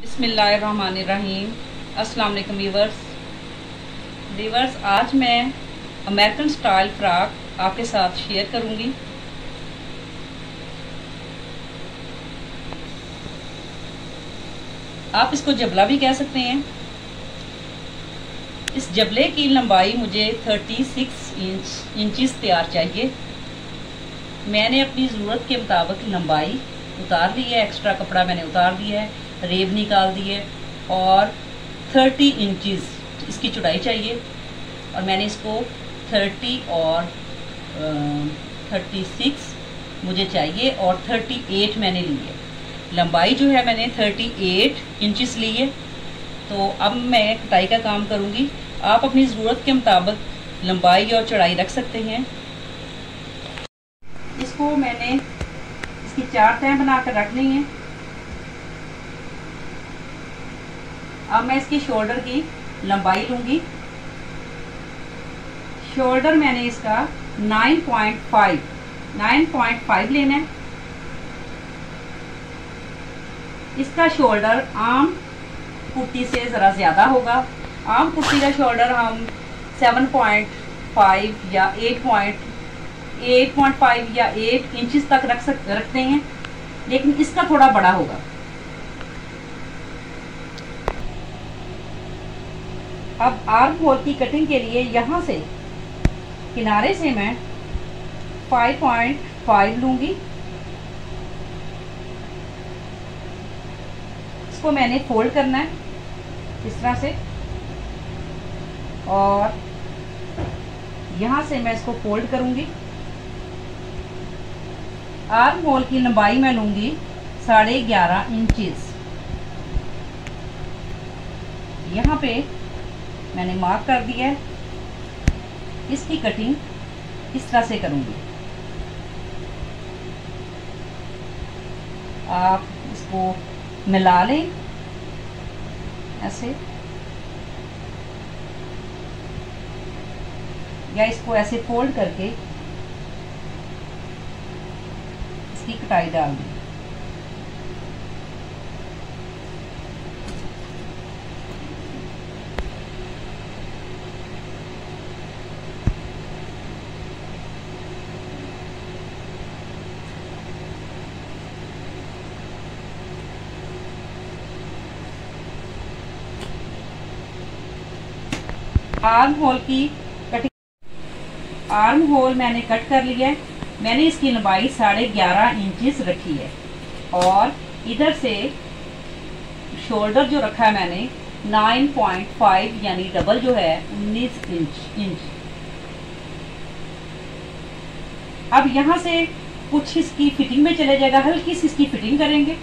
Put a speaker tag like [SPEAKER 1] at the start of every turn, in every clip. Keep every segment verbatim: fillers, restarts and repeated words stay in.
[SPEAKER 1] बिस्मिल्लाहिर्रहमानिर्रहीम। अस्सलाम वालेकुम व्यूवर्स। व्यूवर्स, आज मैं अमेरिकन स्टाइल फ्रॉक आपके साथ शेयर करूंगी। आप इसको जबला भी कह सकते हैं। इस जबले की लंबाई मुझे छत्तीस इंच इंचेस तैयार चाहिए। मैंने अपनी ज़रूरत के मुताबिक लंबाई उतार ली है, एक्स्ट्रा कपड़ा मैंने उतार दिया है, रेब निकाल दी है और तीस इंचेस इसकी चौड़ाई चाहिए। और मैंने इसको तीस और छत्तीस मुझे चाहिए और अड़तीस मैंने ली है। लंबाई जो है मैंने अड़तीस इंचेस ली है। तो अब मैं कटाई का काम करूँगी। आप अपनी ज़रूरत के मुताबिक लंबाई और चौड़ाई रख सकते हैं। इसको मैंने इसकी चार तह बना कर रख ली हैं। अब मैं इसकी शोल्डर की लंबाई लूँगी। शोल्डर मैंने इसका नौ पॉइंट पाँच नौ पॉइंट पाँच लेना है। इसका शोल्डर आम कुर्ती से ज़रा ज़्यादा होगा। आम कुर्ती का शोल्डर हम सात पॉइंट पाँच या आठ पॉइंट आठ पॉइंट पाँच या आठ इंचेस तक रख सक रखते हैं, लेकिन इसका थोड़ा बड़ा होगा। अब आर्म होल की कटिंग के लिए यहाँ से किनारे से मैं पाँच पॉइंट पाँच लूँगी। इसको मैंने फोल्ड करना है इस तरह से और यहाँ से मैं इसको फोल्ड करूँगी। आर्म होल की लंबाई मैं लूँगी साढ़े ग्यारह इंचेस। यहाँ पे मैंने मार्क कर दिया है। इसकी कटिंग इस तरह से करूँगी। आप इसको मिला लें ऐसे, या इसको ऐसे फोल्ड करके इसकी कटाई डाल दें। आर्म होल की कटिंग आर्म होल मैंने कट कर लिया है। मैंने इसकी लंबाई साढ़े ग्यारह इंचेस रखी है और इधर से शोल्डर जो रखा है मैंने नौ पॉइंट पाँच यानी डबल जो है उन्नीस इंच इंच। अब यहाँ से कुछ इसकी फिटिंग में चले जाएगा, हल्की सी इसकी फिटिंग करेंगे।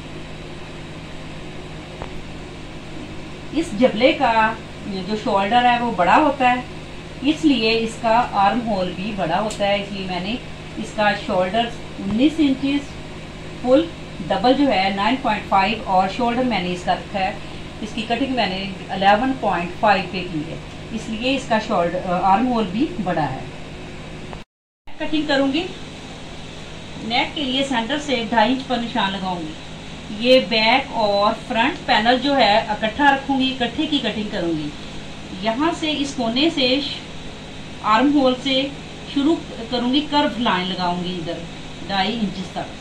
[SPEAKER 1] इस जबले का जो शोल्डर है वो बड़ा होता है, इसलिए इसका आर्म होल भी बड़ा होता है। इसलिए मैंने इसका शोल्डर उन्नीस इंचेस फुल, डबल जो है नौ पॉइंट पाँच और शोल्डर मैंने इसका रखा है। इसकी कटिंग मैंने ग्यारह पॉइंट पाँच पे की है, इसलिए इसका शोल्डर आर्म होल भी बड़ा है। कटिंग करूँगी। नेक के लिए सेंटर से ढाई इंच पर निशान लगाऊंगी। ये बैक और फ्रंट पैनल जो है इकट्ठा रखूंगी, इकट्ठे की कटिंग करूंगी। यहाँ से इस कोने से आर्म होल से शुरू करूंगी, कर्व लाइन लगाऊंगी इधर ढाई इंच तक।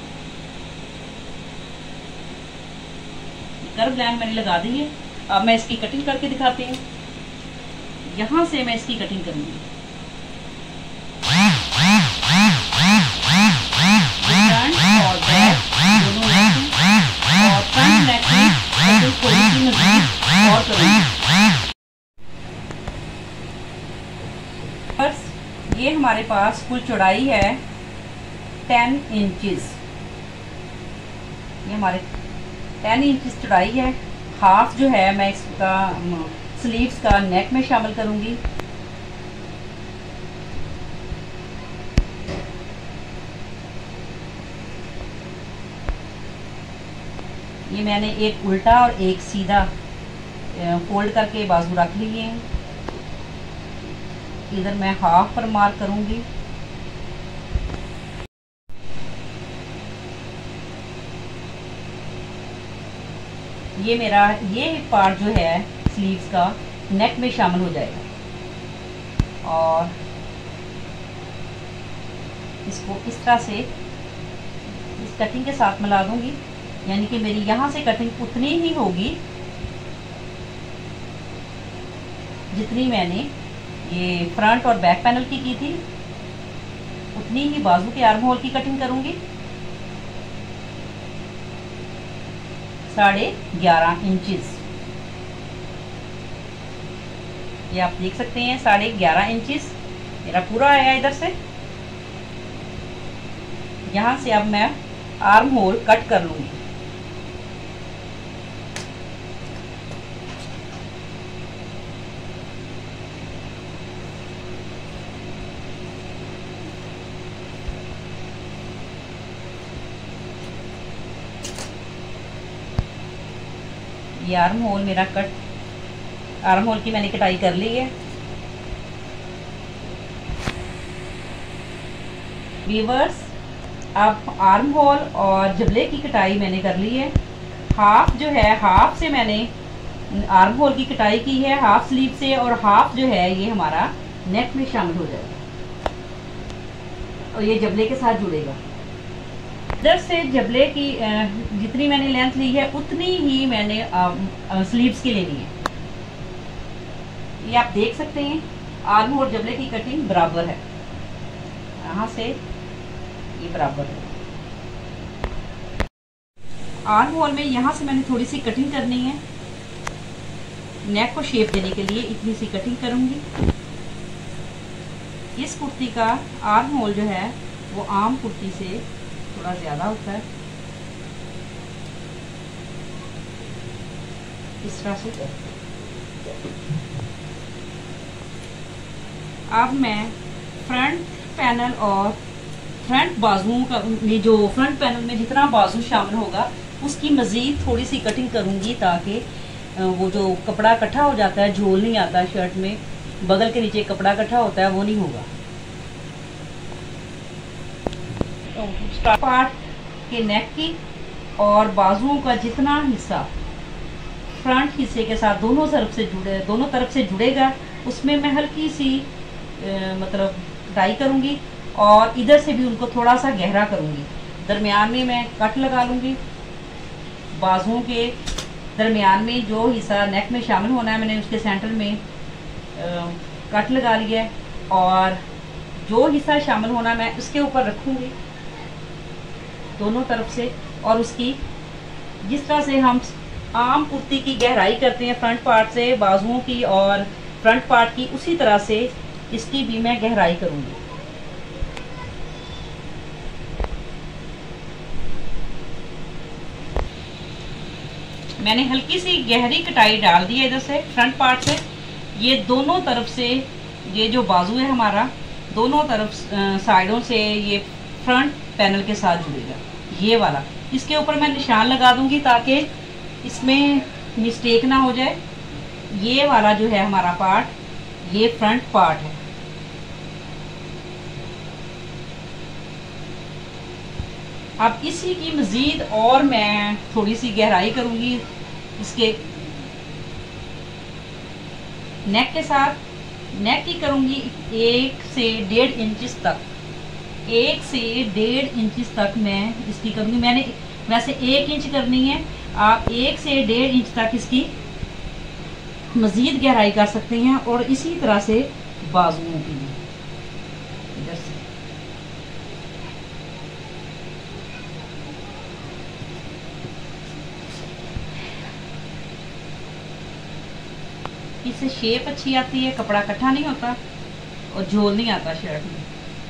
[SPEAKER 1] कर्व लाइन मैंने लगा दी है। अब मैं इसकी कटिंग करके दिखाती हूँ। यहाँ से मैं इसकी कटिंग करूंगी। और बैक दोनों और फ्रंट नेक की कटिंग थोड़ी सी मज़ीद और करूंगी। बस ये हमारे पास कुल चौड़ाई है दस इंचेस। ये हमारे दस इंचेस चौड़ाई है। हाफ जो है मैं इसका स्लीव्स का नेक में शामिल करूंगी। ये मैंने एक उल्टा और एक सीधा फोल्ड करके बाजू रख लिए हैं। इधर मैं हाफ पर मार्क करूंगी। ये मेरा ये पार्ट जो है स्लीव्स का नेक में शामिल हो जाएगा। और इसको इस तरह से इस कटिंग के साथ मिला दूंगी, यानी कि मेरी यहाँ से कटिंग उतनी ही होगी जितनी मैंने ये फ्रंट और बैक पैनल की की थी, उतनी ही बाजू के आर्म होल की कटिंग करूंगी। साढ़े ग्यारह इंचेस, ये आप देख सकते हैं साढ़े ग्यारह इंचेस मेरा पूरा आया इधर से। यहाँ से अब मैं आर्म होल कट कर लूंगी। ये आर्म होल मेरा कट, आर्म होल की मैंने कटाई कर ली है। वीवर्स, अब आर्म होल और जबले की कटाई मैंने कर ली है। हाफ जो है, हाफ से मैंने आर्म होल की कटाई की है, हाफ स्लीव से, और हाफ जो है ये हमारा नेक में शामिल हो जाएगा और ये जबले के साथ जुड़ेगा। इधर से जबले की जितनी मैंने लेंथ ली है उतनी ही मैंने स्लीव्स की लेनी है। ये आप देख सकते हैं आर्म और जबले की कटिंग बराबर है, यहाँ से ये बराबर है। आर्म होल में यहाँ से मैंने थोड़ी सी कटिंग करनी है, नेक को शेप देने के लिए इतनी सी कटिंग करूंगी। इस कुर्ती का आर्म होल जो है वो आम कुर्ती से थोड़ा ज़्यादा होता है, इस तरह से। अब मैं फ्रंट पैनल और फ्रंट बाजुओं का, ये जो फ्रंट पैनल में जितना बाजू शामिल होगा उसकी मज़ीद थोड़ी सी कटिंग करूंगी, ताकि वो जो कपड़ा इकट्ठा हो जाता है, झोल नहीं आता शर्ट में, बगल के नीचे कपड़ा इकट्ठा होता है, वो नहीं होगा। तो पार्ट के नेक की और बाजुओं का जितना हिस्सा फ्रंट हिस्से के साथ दोनों तरफ से जुड़े दोनों तरफ से जुड़ेगा, उसमें मैं हल्की सी ए, मतलब कटाई करूंगी और इधर से भी उनको थोड़ा सा गहरा करूंगी। दरमियान में मैं कट लगा लूंगी। बाजुओं के दरमियान में जो हिस्सा नेक में शामिल होना है, मैंने उसके सेंटर में आ, कट लगा लिया है, और जो हिस्सा शामिल होना मैं उसके ऊपर रखूंगी दोनों तरफ से। और उसकी जिस तरह से हम आम कुर्ती की गहराई करते हैं फ्रंट पार्ट से बाजुओं की और फ्रंट पार्ट की, उसी तरह से इसकी भी मैं गहराई करूंगी। मैंने हल्की सी गहरी कटाई डाल दी है इधर से फ्रंट पार्ट से। ये दोनों तरफ से, ये जो बाजू है हमारा, दोनों तरफ साइडों से ये फ्रंट पैनल के साथ जुड़ेगा, ये वाला। इसके ऊपर मैं निशान लगा दूंगी ताकि इसमें मिस्टेक ना हो जाए। ये वाला जो है हमारा पार्ट, ये फ्रंट पार्ट है। अब इसी की मज़ीद और मैं थोड़ी सी गहराई करूंगी इसके नेक के साथ। नेक की करूंगी एक से डेढ़ इंच तक, एक से डेढ़ इंच तक मैं इसकी करूंगी। मैंने वैसे एक इंच करनी है, आप एक से डेढ़ इंच तक इसकी मज़ीद गहराई कर सकते हैं। और इसी तरह से बाजुओं की भी इधर से इससे शेप अच्छी आती है, कपड़ा इकट्ठा नहीं होता और झोल नहीं आता शर्ट में।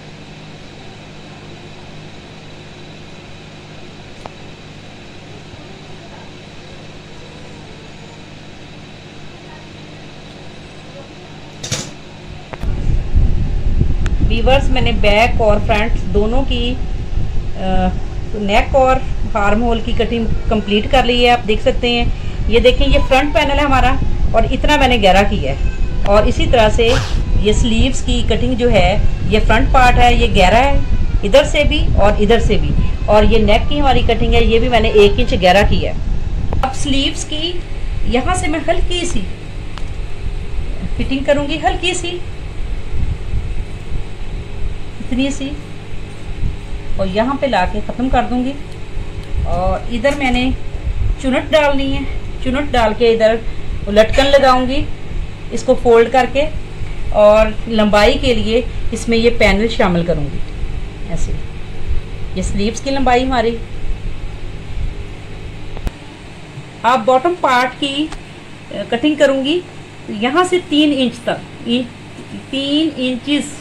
[SPEAKER 1] वीवर्स, मैंने बैक और फ्रंट दोनों की आ, नेक और आर्म होल की कटिंग कंप्लीट कर ली है। आप देख सकते हैं, ये देखें, ये फ्रंट पैनल है हमारा और इतना मैंने गहरा किया है। और इसी तरह से ये स्लीव्स की कटिंग जो है, ये फ्रंट पार्ट है, ये गहरा है इधर से भी और इधर से भी। और ये नेक की हमारी कटिंग है, ये भी मैंने एक इंच गहरा किया है। अब स्लीव्स की यहाँ से मैं हल्की सी फिटिंग करूंगी, हल्की सी, इतनी सी, और यहाँ पे लाके ख़त्म कर दूंगी। और इधर मैंने चुनट डालनी है, चुनट डाल के इधर लटकन लगाऊंगी इसको फोल्ड करके, और लंबाई के लिए इसमें ये पैनल शामिल करूंगी ऐसे। ये स्लीव्स की लंबाई हमारी। अब बॉटम पार्ट की कटिंग करूंगी यहाँ से तीन इंच तक, तीन इंचिस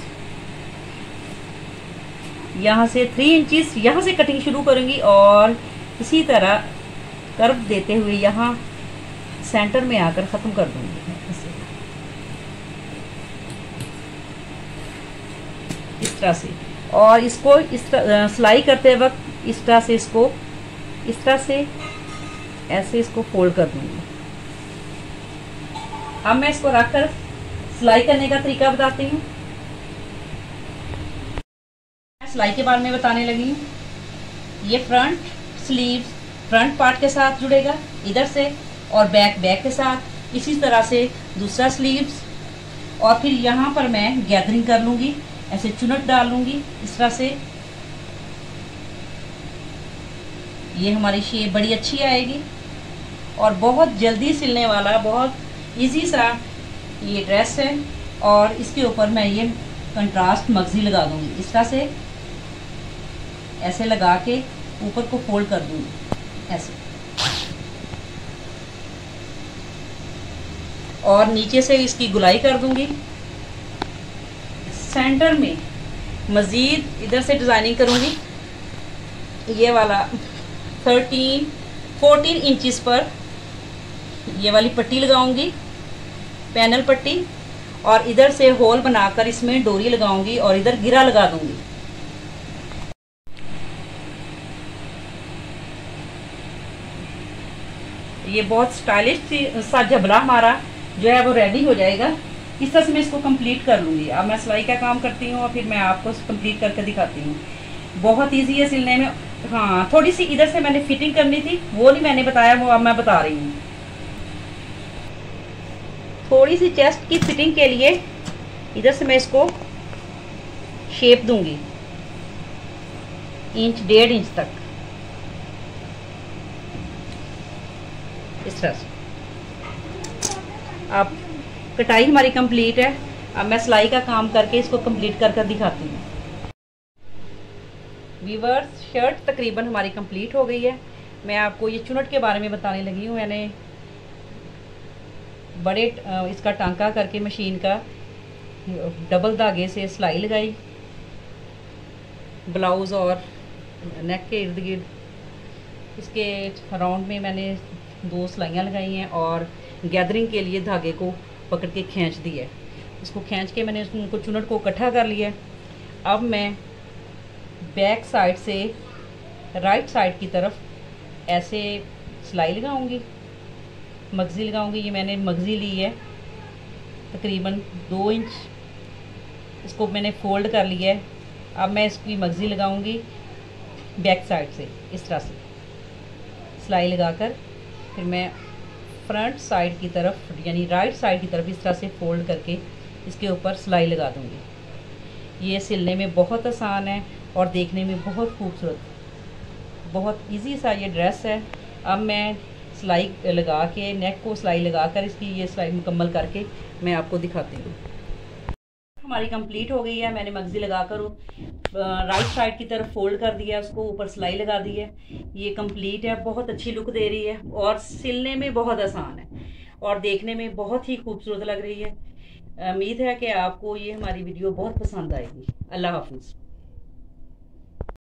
[SPEAKER 1] यहाँ से थ्री इंचिस यहाँ से कटिंग शुरू करूंगी, और इसी तरह कर्व देते हुए यहाँ सेंटर में आकर ख़त्म कर दूंगी इस तरह से। और इसको इस तरह सिलाई करते वक्त इस तरह से इसको इस तरह से ऐसे इसको फोल्ड कर दूंगी। अब मैं इसको रखकर सिलाई करने का तरीका बताती हूँ। सिलाई के बारे में बताने लगी हूँ। ये फ्रंट स्लीव फ्रंट पार्ट के साथ जुड़ेगा इधर से, और बैक बैक के साथ। इसी तरह से दूसरा स्लीव्स, और फिर यहाँ पर मैं गैदरिंग कर लूँगी, ऐसे चुनट डाल लूँगी इस तरह से। ये हमारी शेप बड़ी अच्छी आएगी और बहुत जल्दी सिलने वाला, बहुत इजी सा ये ड्रेस है। और इसके ऊपर मैं ये कंट्रास्ट मगजी लगा दूँगी इस तरह से, ऐसे लगा के ऊपर को फोल्ड कर दूँगी ऐसे, और नीचे से इसकी गुलाई कर दूँगी। सेंटर में मज़ीद इधर से डिज़ाइनिंग करूँगी। ये वाला थर्टीन फोर्टीन इंचिस पर ये वाली पट्टी लगाऊंगी, पैनल पट्टी, और इधर से होल बनाकर इसमें डोरी लगाऊंगी और इधर गिरा लगा दूंगी। ये बहुत स्टाइलिश सा झबला हमारा जो है वो रेडी हो जाएगा। इस तरह से मैं इसको कंप्लीट कर लूँगी। अब मैं सिलाई का काम करती हूँ और फिर मैं आपको कंप्लीट करके दिखाती हूँ। बहुत इजी है सिलने में। हाँ, थोड़ी सी इधर से मैंने फिटिंग करनी थी, वो नहीं मैंने बताया, वो अब मैं बता रही हूँ। थोड़ी सी चेस्ट की फिटिंग के लिए इधर से मैं इसको शेप दूंगी इंच डेढ़ इंच तक इस तरह से। अब कटाई हमारी कंप्लीट है। अब मैं सिलाई का काम करके इसको कंप्लीट कर कर दिखाती हूँ। वीवर्स, शर्ट तकरीबन हमारी कंप्लीट हो गई है। मैं आपको ये चुनट के बारे में बताने लगी हूँ। मैंने बड़े इसका टांका करके मशीन का डबल धागे से सिलाई लगाई ब्लाउज़ और नेक के इर्द गिर्द। इसके राउंड में मैंने दो सिलाइयाँ लगाई हैं और गैदरिंग के लिए धागे को पकड़ के खींच दिया है। इसको खींच के मैंने उनको चुनट को इकट्ठा कर लिया। अब मैं बैक साइड से राइट साइड की तरफ ऐसे सिलाई लगाऊंगी, मगज़ी लगाऊंगी। ये मैंने मगज़ी ली है तकरीबन दो इंच, इसको मैंने फोल्ड कर लिया है। अब मैं इसकी मगज़ी लगाऊंगी बैक साइड से इस तरह से सिलाई लगाकर, फिर मैं फ्रंट साइड की तरफ यानी राइट साइड की तरफ इस तरह से फोल्ड करके इसके ऊपर सिलाई लगा दूंगी। ये सिलने में बहुत आसान है और देखने में बहुत खूबसूरत, बहुत इजी सा ये ड्रेस है। अब मैं सिलाई लगा के नेक को सिलाई लगाकर इसकी ये सिलाई मुकम्मल करके मैं आपको दिखाती हूँ। हमारी कंप्लीट हो गई है। मैंने मगज़ी लगाकर राइट साइड की तरफ फोल्ड कर दिया, उसको ऊपर सिलाई लगा दी है। ये कंप्लीट है, बहुत अच्छी लुक दे रही है और सिलने में बहुत आसान है और देखने में बहुत ही खूबसूरत लग रही है। उम्मीद है कि आपको ये हमारी वीडियो बहुत पसंद आएगी। अल्लाह हाफिज़।